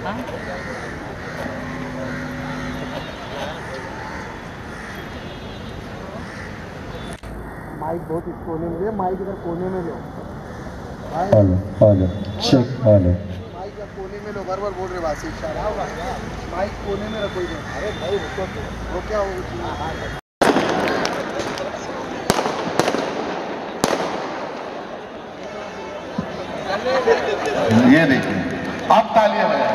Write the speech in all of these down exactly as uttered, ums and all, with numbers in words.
Mic बहुत इस कोने में ले, माइक इधर कोने में लो। Hello hello check hello. Mic या कोने में लो, बार बार बोल रहे वासी इशारा होगा। माइक कोने में रखो इधर। अरे भाई रुको तो। वो क्या हो ये देखिए, आप तालियां बजाएं।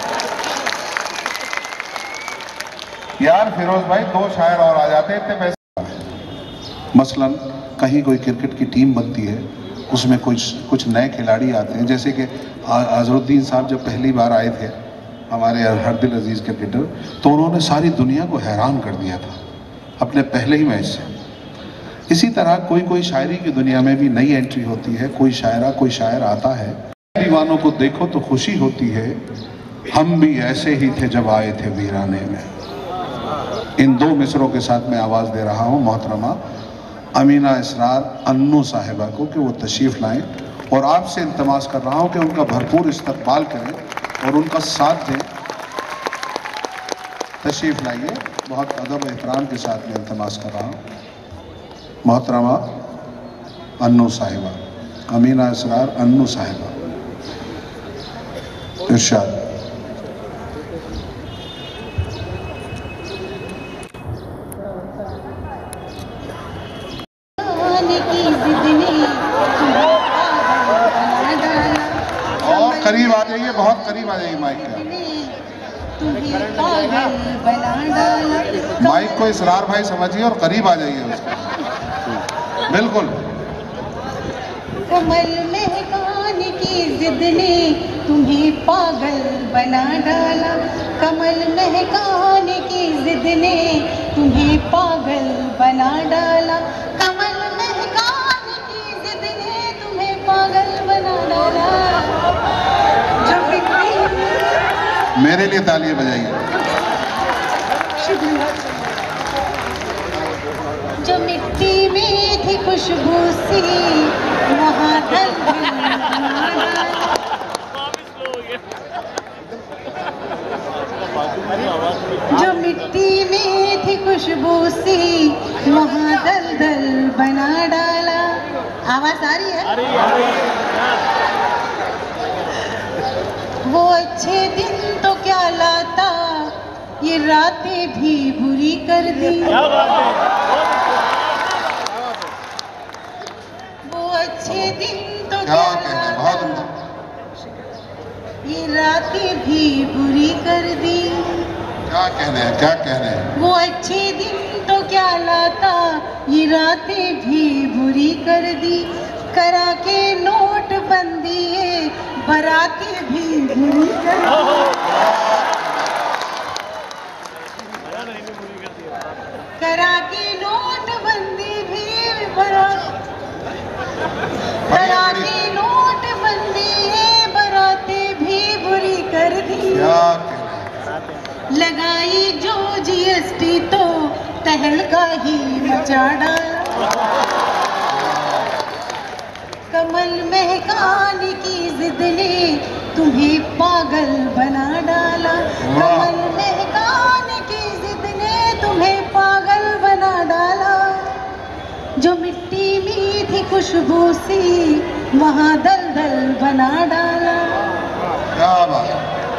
यार फिरोज भाई दो शायर और आ जाते इतने पैसे। मसलन कहीं कोई क्रिकेट की टीम बनती है, उसमें कुछ कुछ नए खिलाड़ी आते हैं, जैसे कि अजहरुद्दीन साहब जब पहली बार आए थे हमारे हरदिल अजीज क्रिकेटर, तो उन्होंने सारी दुनिया को हैरान कर दिया था अपने पहले ही मैच से। इसी तरह कोई कोई शायरी की दुनिया में भी नई एंट्री होती है, कोई शायरा कोई शायर आता है। दीवानों को देखो तो खुशी होती है, हम भी ऐसे ही थे जब आए थे वीराने में। इन दो मिसरों के साथ मैं आवाज़ दे रहा हूँ मोहतरमा अमीना इसरार अन्नू साहिबा को कि वो तशरीफ़ लाएं, और आपसे इल्तमास कर रहा हूँ कि उनका भरपूर इस्तकबाल करें और उनका साथ दें। तशरीफ़ लाइए, बहुत अदब एहतराम के साथ मैं इल्तमास कर रहा हूँ। मोहतरमा अन्नू साहिबा, अमीना इसरार अन्नू साहिबा, इरशाद। और करीब आ जाइए, बहुत करीब आ जाइए माइक के। माइक को इसरार भाई समझिए और करीब आ जाइए उसके। बिल्कुल। कमल महकाने की जिद ने तुम्हें पागल बना डाला, कमल महकाने की जिद ने तुम्हें पागल बना डाला, कमल महकाने की जिद ने तुम्हें पागल बना डाला। जो मिट्टी मेरे लिए तालियां बजाइए। जो मिट्टी में थी खुशबू सी वहाँ दल जो मिट्टी में थी खुशबू सी वहाँ दल दल बना डाला। आवाज आ रही है? वो अच्छे दिन तो क्या लाता, ये रातें भी बुरी कर दी। वो अच्छे दिन तो क्या लाता, ये रातें भी बुरी कर दी। क्या कहने हैं, क्या कहने हैं? वो अच्छे दिन तो क्या लाता, ये रातें भी बुरी कर दी। करा के नोट बंदी है, बरातें भी बुरी कर दी। करा के नोट बंदी भी बरात, करा के नोट बंदी है, बरातें भी बुरी कर दी। लगाई जो जीएसटी तो तहलका ही मचा डाला। कमल महकाने की जिद ने तुम्हें पागल बना डाला, कमल महकाने की जिद ने तुम्हें पागल बना डाला। जो मिट्टी में थी खुशबू सी वहाँ दल दल बना डाला। क्या बात।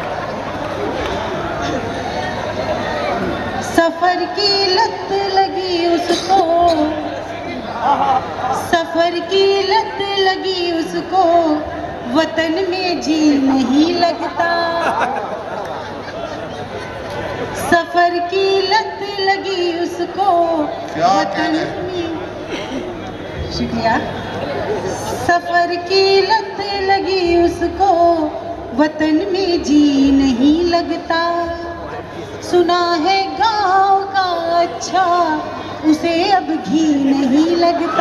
सफर की लत लगी उसको, सफर की लत लगी उसको, वतन में जी नहीं लगता। सफर की लत लगी उसको, वतन में, शुक्रिया। सफर की लत लगी उसको, वतन में जी नहीं लगता। सुना है गाँव का अच्छा, उसे अब घी नहीं लगता।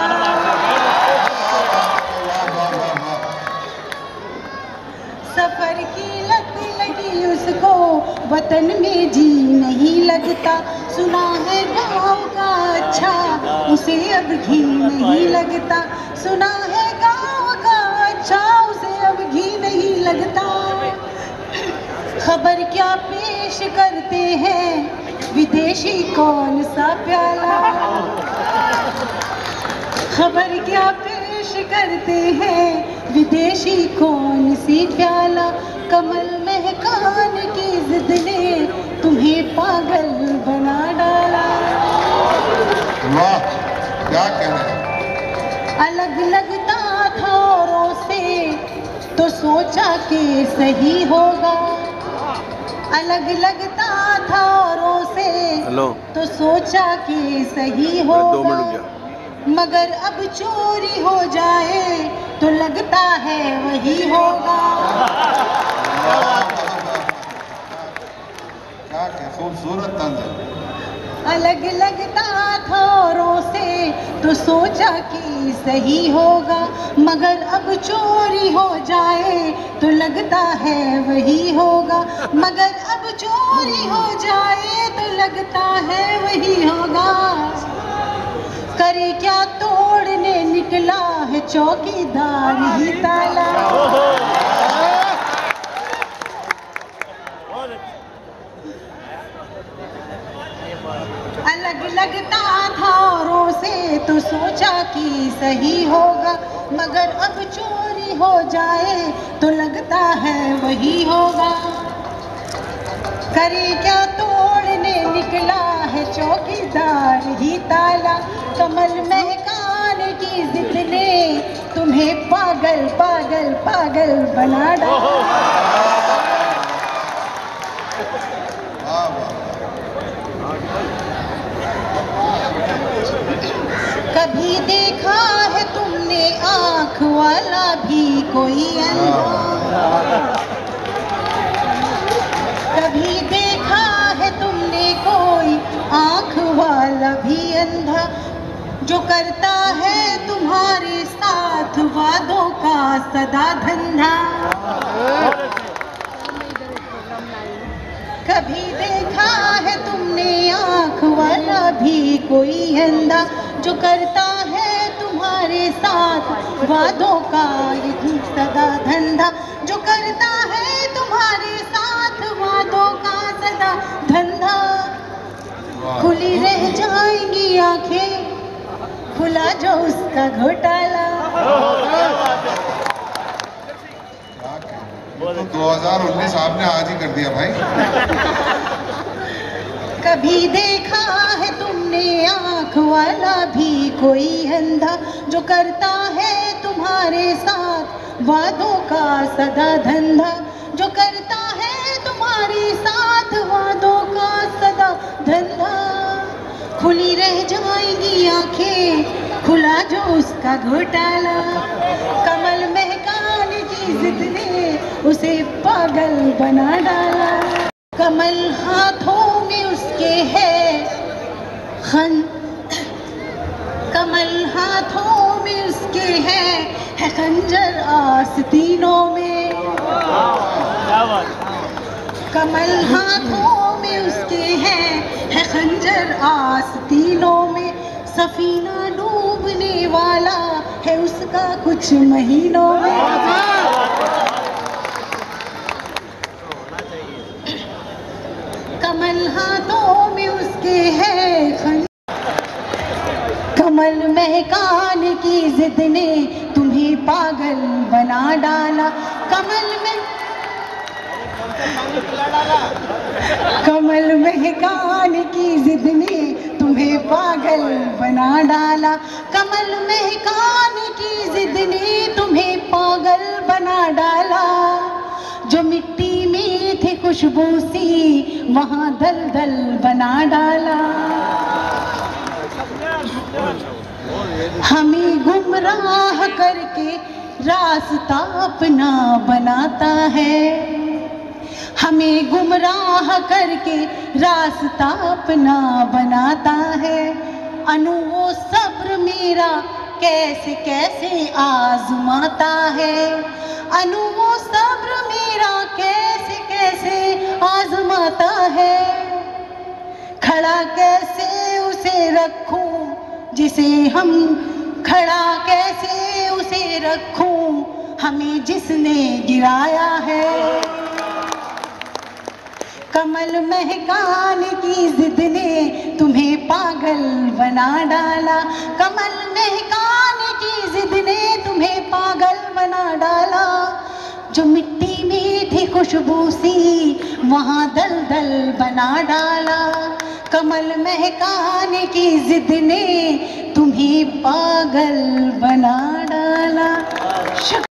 सफर की लत लगी उसको, वतन में जी नहीं लगता। सुना है गाँव का अच्छा, उसे अब घी नहीं लगता। सुना है गाँव का अच्छा, उसे अब घी नहीं लगता। खबर क्या पेश करते हैं विदेशी कौन सा प्याला, खबर क्या पेश करते हैं विदेशी कौन सी प्याला, कमल महकान की जिद ने तुम्हें पागल बना डाला। वाह क्या कहना है। अलग लगता था औरों से तो सोचा कि सही होगा, अलग लगता था औरों से हेलो तो सोचा कि सही होगा, मगर अब चोरी हो जाए तो लगता है वही होगा। क्या क्या खूबसूरत तंज है। अलग लगता था औरों से तो सोचा कि सही होगा, मगर अब चोरी हो जाए तो लगता है वही होगा, मगर अब चोरी हो जाए तो लगता है वही होगा। करे क्या तोड़ने निकला है चौकीदार ही ताला। अलग लगता था औरों से तो सोचा कि सही होगा, मगर अब चोरी हो जाए तो लगता है वही होगा। करे क्या तोड़ने निकला है चौकीदार ही ताला, कमल महकान की जिद ने तुम्हें पागल पागल पागल बना डाला। कभी देखा है तुमने आँख वाला भी कोई अंधा, कभी देखा है तुमने कोई आँख वाला भी अंधा, जो करता है तुम्हारे साथ वादों का सदा धंधा। कभी देखा है तुमने आँख वाला भी कोई अंधा, जो करता है तुम्हारे साथ वादों का यही सदा धंधा, जो करता है तुम्हारे साथ वादों का सदा धंधा। खुली रह जाएंगी आंखें, खुला जो उसका घोटाला। तो दो हज़ार उन्नीस आपने आज ही कर दिया भाई। कभी देखा है तुमने आँख वाला भी कोई अंधा, जो करता है तुम्हारे साथ वादों का सदा धंधा, जो करता है तुम्हारे साथ वादों का सदा धंधा। खुली रह जाएंगी आंखें, खुला जो उसका घोटाला, कमल महकान की जिद ने उसे पागल बना डाला। कमल हाथों में उसके है खन, कमल हाथों में उसके है है खंजर आस्तीनों में, कमल हाथों में उसके है है खंजर आस्तीनों में। सफीना डूबने वाला है उसका कुछ महीनों में। कमल हाथों में उसके है खंजर, कमल महकान की जिद ने तुम्हें पागल बना डाला। कमल में कमल महकान की जिद ने तुम्हें पागल बना डाला, कमल महकान की जिद ने तुम्हें पागल बना डाला। जो मिट्टी में थे खुशबू सी वहाँ दलदल बना डाला। हमें गुमराह करके रास्ता अपना बनाता है, हमें गुमराह करके रास्ता अपना बनाता है। अनु वो सब्र मेरा कैसे कैसे आजमाता है, अनु वो सब्र मेरा कैसे कैसे आजमाता है। खड़ा कैसे उसे रखूं जिसे हम, खड़ा कैसे उसे रखूं हमें जिसने गिराया है। कमल महकाने की जिद ने तुम्हें पागल बना डाला, कमल महकाने की जिद ने तुम्हें पागल बना डाला। जो मिट्टी में थी खुशबू सी वहाँ दलदल बना डाला, कमल महकाने की जिद ने तुम्हें पागल बना डाला।